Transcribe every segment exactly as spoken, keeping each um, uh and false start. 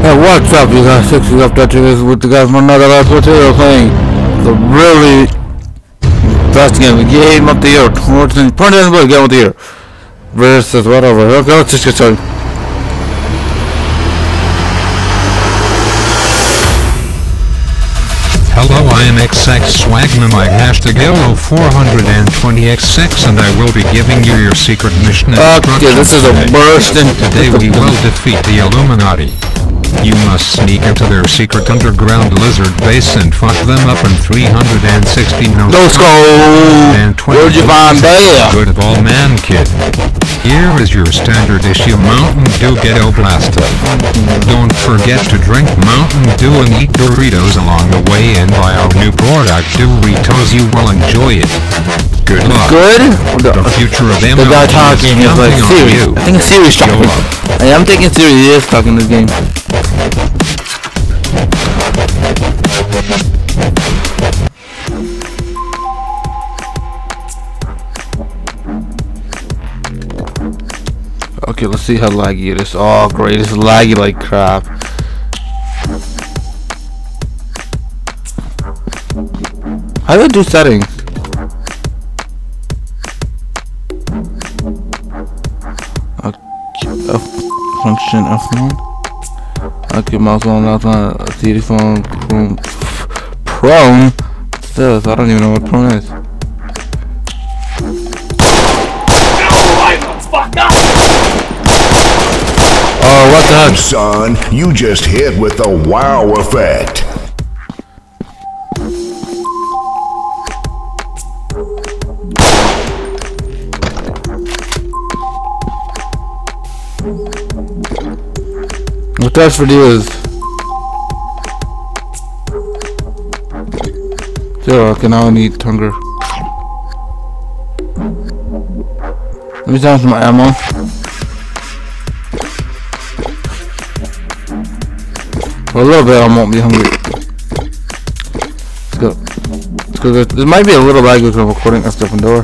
Yeah, what's up, you guys? Sixty up that is with the guys from another last video playing the really best game, the game of the year. Point in the game of the year. Versus whatever. Okay, let's just get started. Hello, I am X X Swagnamite hashtag L O four twenty X X and I will be giving you your secret mission. Okay, this is a burst in. Today we will defeat the Illuminati. You must sneak into their secret underground lizard base and fuck them up in three hundred sixty no. Let's go! And Where'd you find that? Good ball man kid. Here is your standard issue Mountain Dew Ghetto Blaster. Don't forget to drink Mountain Dew and eat Doritos along the way, and buy our new product Doritos. You will enjoy it. Good luck. Good? The, the future of M L the guy talking is like Siri. I think Siri's talking. Hey, I'm thinking Siri is talking this game. Okay, let's see how laggy it is. Oh great, it's laggy like crap. How do I do settings? Okay, F function F one. Okay, mouse on that's on C D phone prone. Prone? What's this? I don't even know what prone is. Oh, what the heck? Son, you just hit with the wow effect. What that's for is zero. Okay, now I need hunger. Let me down some ammo. For a little bit, I won't be hungry. Let's go. Let's go. This might be a little laggy because I'm recording a different door.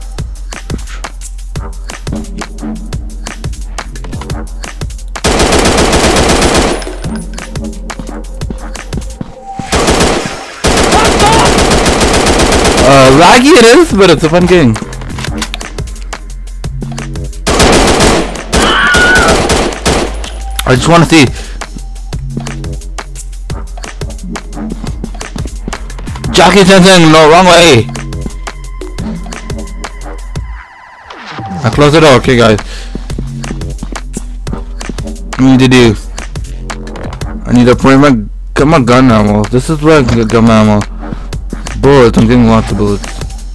Uh, laggy it is, but it's a fun game. I just want to see. Jackie Chan, no, wrong way. I close the door, okay guys. What I need to do? I need to bring my, get my gun ammo. This is where I can get gun ammo. Bullets, I'm getting lots of bullets.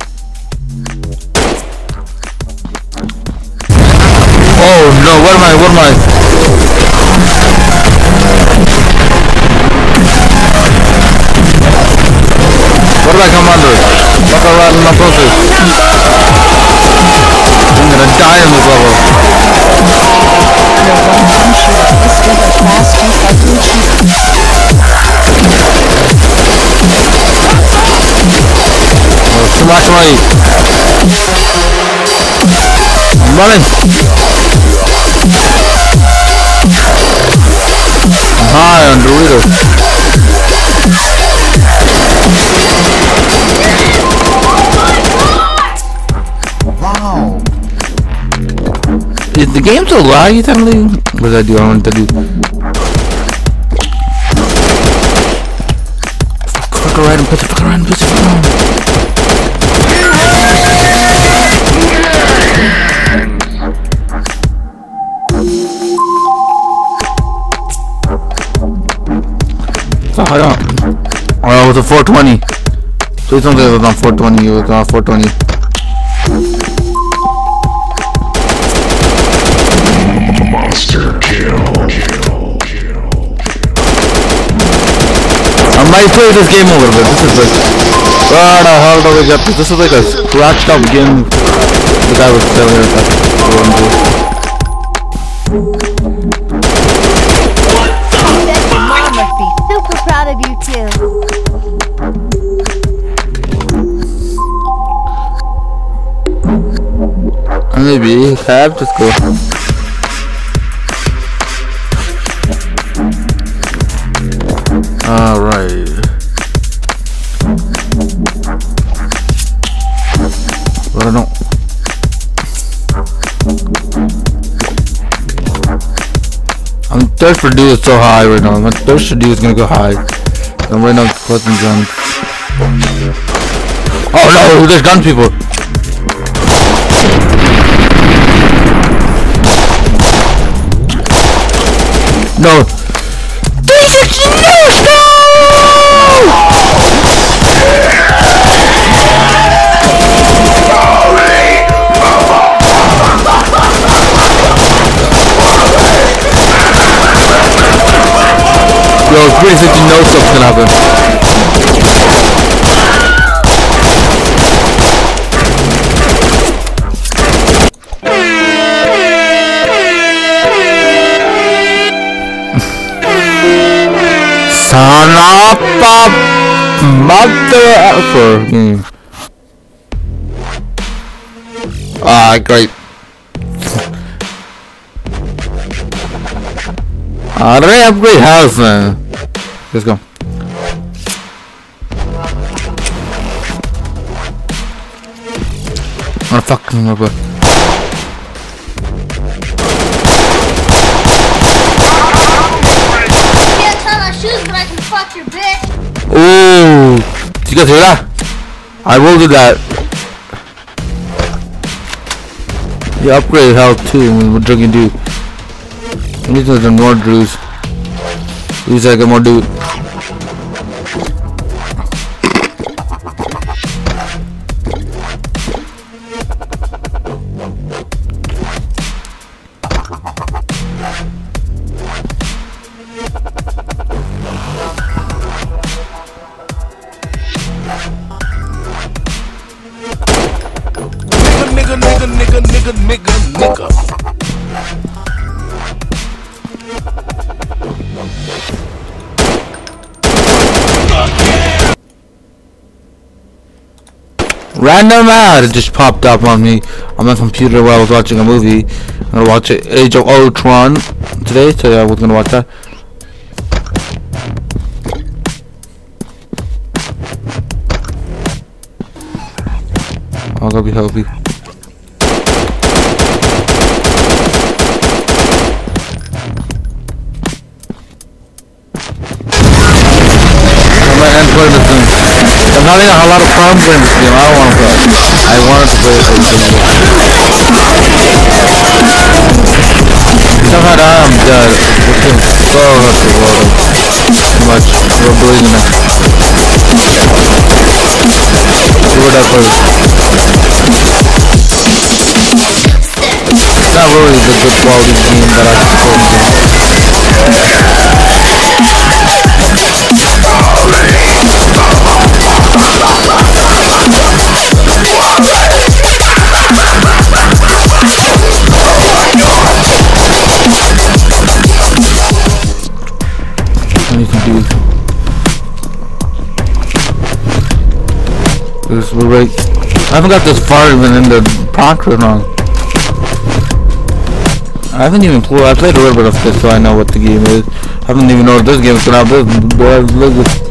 Oh no, what am I, what am I? What did I come under? Fuck around in my process. I'm gonna die in this level. Oh, too much money. I'm running. I'm high on Doritos. Wow. Is the game so laggy suddenly? What did I do? I want to do. Fuck around and push it, fuck around and push it, fuck around. So I don't. Oh, it was a four twenty. Please don't say it was on four twenty. It was on four twenty. Monster kill. Kill. Kill. I might play this game a little bit. This is like, where the hell do we get this? This is like a scratched up game. The guy was selling it. That's what I'm doing. Your mom must be super proud of you too. Maybe have just go. don't know. I'm thirst for dude is so high right now. My thirst for dude is gonna go high. I'm right now collecting guns. Oh no, there's gun people. No. three sixty no! Yo, three sixty no stuff's gonna happen. Son of a mother effer. Mm. Ah, great. Ah, they have great house, man. Let's go. Oh fuck, no, no, ooh, did you guys hear that? I will do that. You upgrade health too. What you can do? I need to do more drews. At least I get more dude. Nigga, nigga, nigga, nigga, nigga, nigga. Random ad just popped up on me on my computer while I was watching a movie. I'm gonna watch it, Age of Ultron today, so yeah, I was gonna watch that. I'll go be healthy. I'm having a lot of problems in this game. I don't want to play. I wanted to play it. Somehow I'm dead. This game is so hard to world. Too much. We're believing it. See what that plays. It's not really the good quality game that I suppose to. This we're right. I haven't got this far even in the Proctor on. I haven't even played. I played a little bit of this, so I know what the game is. I haven't even know what this game is gonna have. This, look at.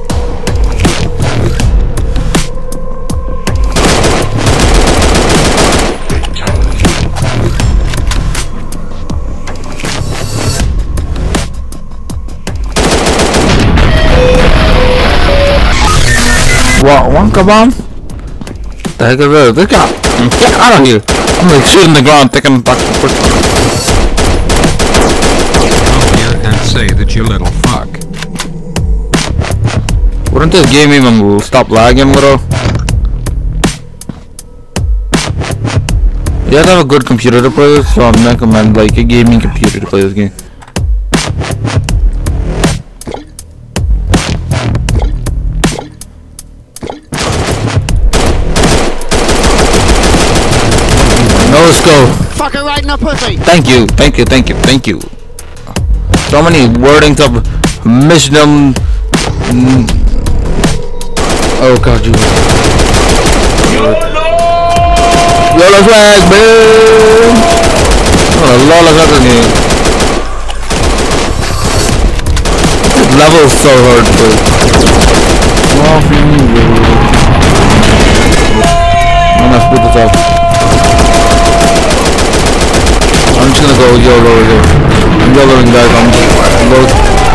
What? Wonka bomb? The heck is this? This guy! Get out of here! I'm like shooting the ground, taking back the first one. Come here and say that you little fuck. Wouldn't this game even stop lagging, bro? You have to have a good computer to play this, so I recommend like a gaming computer to play this game. Let's go. Fucker right in the pussy. Thank you, thank you, thank you, thank you. So many wordings of mission. Mm. Oh god, you. YOLO swag, man. Oh, lol, I got in here. This level is so hard to. I'm gonna split this off. YOLO here. I'm YOLOing, guys. I'm load.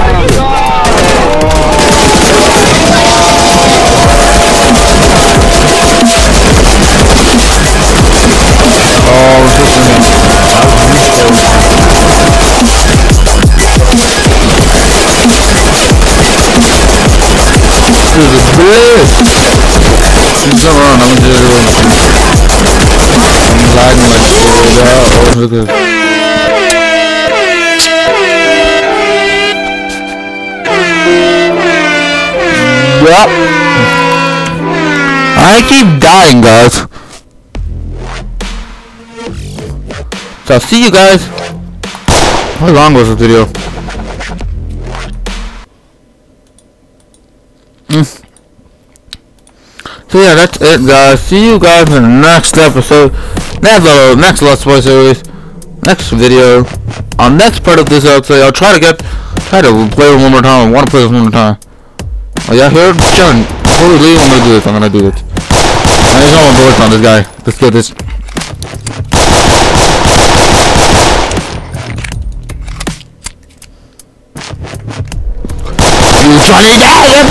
Oh, I'm pushing him. This is a bliss. He's around. I'm gonna do it. I'm lagging like so. Oh, look at this. Yep. I keep dying, guys. So I'll see you guys. How long was this video? Mm. So yeah, that's it, guys. See you guys in the next episode, next uh, next Let's Play series, next video, on next part of this. I'll say I'll try to get, try to play it one more time. I want to play this one more time. Oh yeah, here, John. Before we leave, I'm gonna do this. I'm gonna do this. I just want my bullets on this guy. Let's get this. You Johnny Depp!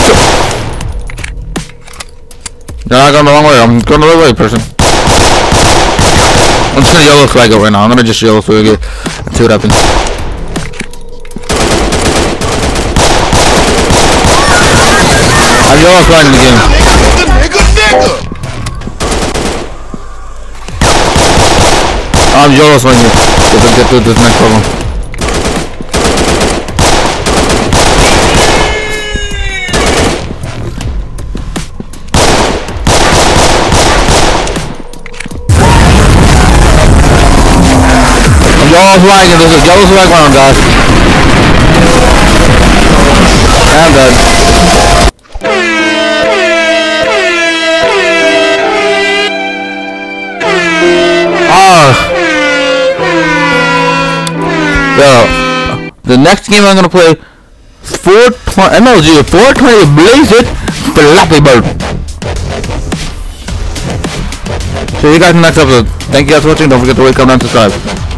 You're not going the wrong way. I'm going the right way, person. I'm just gonna yellow flag it right now. I'm gonna just yellow flag it and see what happens. I'm yellow flagging the game. I'm yellow flagging it. Let's get through this next problem. Yellow flag, and this is yellow flag round, guys. I'm dead. Ah. Yo, the next game I'm gonna play four twenty M L G four twenty Blaze It Flappy Bird. See you guys in the next episode. Thank you guys for watching. Don't forget to rate, comment, and subscribe.